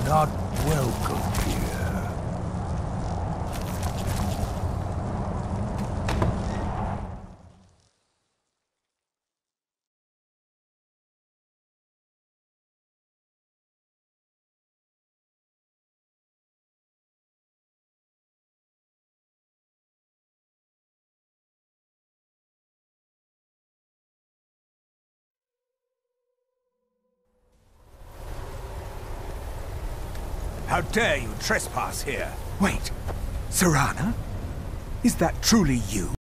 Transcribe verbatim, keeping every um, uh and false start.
not welcome here. How dare you trespass here? Wait, Serana? Is that truly you?